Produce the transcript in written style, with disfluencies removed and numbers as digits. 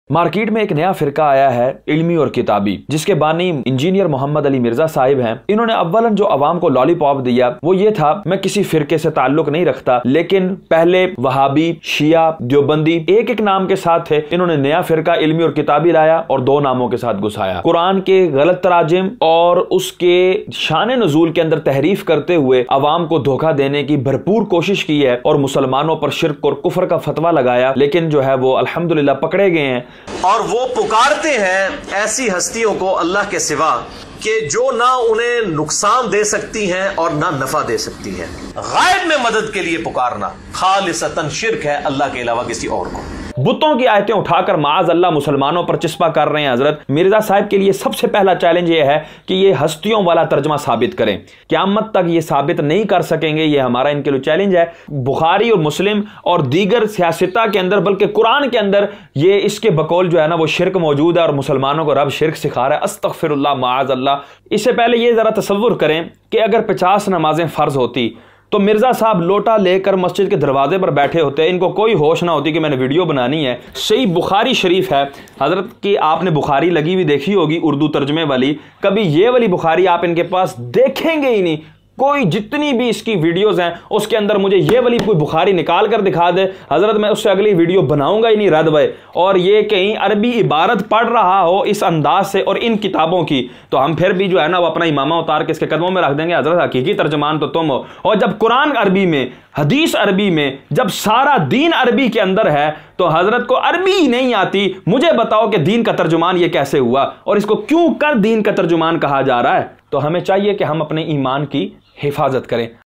Market में एक नया फिरका आया है इल्मी और किताबी, जिसके बानी इंजीनियर मोहम्मद अली मिर्जा साहिब हैं। इन्होंने अव्वलन जो अवाम को लॉलीपॉप दिया वो ये था, मैं किसी फिरके से ताल्लुक नहीं रखता, लेकिन पहले वहाबी, शिया, देवबंदी एक एक नाम के साथ थे। इन्होंने नया फिरका इल्मी और किताबी लाया और दो नामों के साथ घुसाया। कुरान के गलत तराजिम और उसके शान नज़ूल के अंदर तहरीफ करते हुए अवाम को धोखा देने की भरपूर कोशिश की है और मुसलमानों पर शिर्क और कुफर का फतवा लगाया, लेकिन जो है वो अल्हम्दुलिल्लाह पकड़े गए हैं। और वो पुकारते हैं ऐसी हस्तियों को अल्लाह के सिवा कि जो ना उन्हें नुकसान दे सकती हैं और ना नफा दे सकती हैं। गायब में मदद के लिए पुकारना खालिसतन शिर्क है अल्लाह के अलावा किसी और को। बुतों की आयतें उठाकर माज अल्लाह मुसलमानों पर चिस्पा कर रहे हैं। हजरत मिर्जा साहब के लिए सबसे पहला चैलेंज यह है कि ये हस्तियों वाला तर्जमा साबित करें। क़यामत तक ये साबित नहीं कर सकेंगे, ये हमारा इनके लिए चैलेंज है। बुखारी और मुस्लिम और दीगर सियासता के अंदर, बल्कि कुरान के अंदर ये इसके बकौल जो है ना वो शिर्क मौजूद है और मुसलमानों को रब शिर्क सिखा रहा है। अस्तगफिरुल्लाह माज अल्लाह। इससे पहले ये जरा तसव्वुर करें कि अगर 50 नमाजें फर्ज होती तो मिर्जा साहब लोटा लेकर मस्जिद के दरवाजे पर बैठे होते, इनको कोई होश ना होती कि मैंने वीडियो बनानी है। सही बुखारी शरीफ है हजरत की, आपने बुखारी लगी हुई देखी होगी उर्दू तर्जमे वाली, कभी ये वाली बुखारी आप इनके पास देखेंगे ही नहीं। कोई जितनी भी इसकी वीडियोस हैं उसके अंदर मुझे ये वाली कोई बुखारी निकाल कर दिखा दे हजरत, मैं उससे अगली वीडियो बनाऊंगा ही नहीं रद भाई। और ये कहीं अरबी इबारत पढ़ रहा हो इस अंदाज से और इन किताबों की, तो हम फिर भी जो है ना वो अपना इमामा उतार के इसके कदमों में रख देंगे। हजरत हकीकी तर्जमान तो तुम हो, और जब कुरान अरबी में, हदीस अरबी में, जब सारा दीन अरबी के अंदर है तो हजरत को अरबी ही नहीं आती। मुझे बताओ कि दीन का तर्जुमान ये कैसे हुआ और इसको क्यों कर दीन का तर्जुमान कहा जा रहा है। तो हमें चाहिए कि हम अपने ईमान की हिफाजत करें।